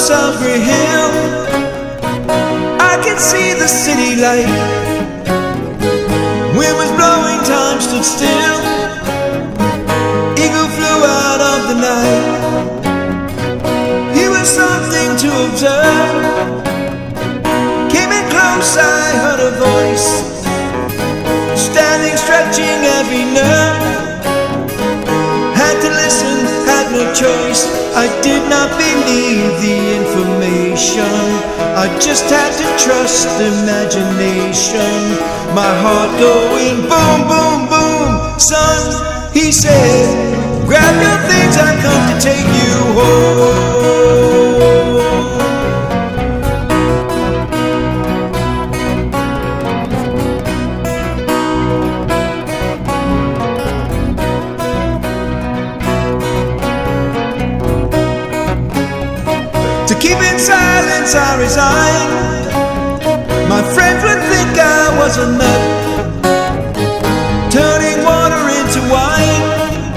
Salisbury Hill, I can see the city light. Wind was blowing, time stood still. Eagle flew out of the night. He was something to observe. Came in close, I heard a voice, standing, stretching every nerve. Had to listen, had no choice. I did not believe the information. I just had to trust imagination. My heart going boom, boom, boom. Son, he said, grab your things, I've come to take you home. To keep in silence I resigned. My friends would think I was a nut, turning water into wine.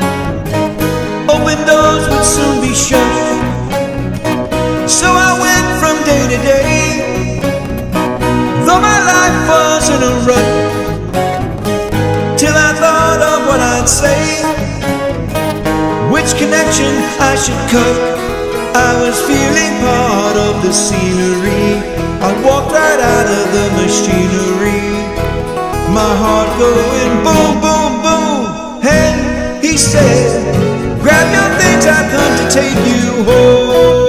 Open doors would soon be shut. So I went from day to day, though my life was in a rut, till I thought of what I'd say, which connection I should cut. I was feeling part of the scenery. I walked right out of the machinery. My heart going boom, boom, boom. Hey, he said, grab your things, I've come to take you home.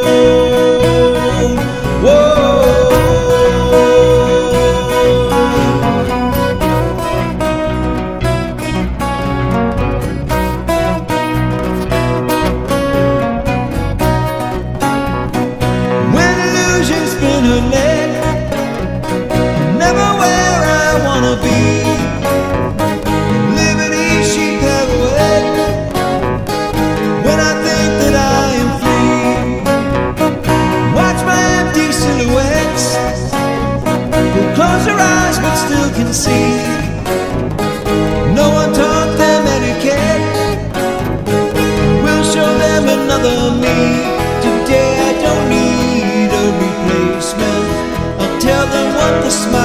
Never where I wanna be. Liberty she pirouette when I think that I am free. Watch my empty silhouettes who close their eyes but still can see. No one taught them etiquette. We'll show them another me. Today I don't need a replacement. Tell them what the smile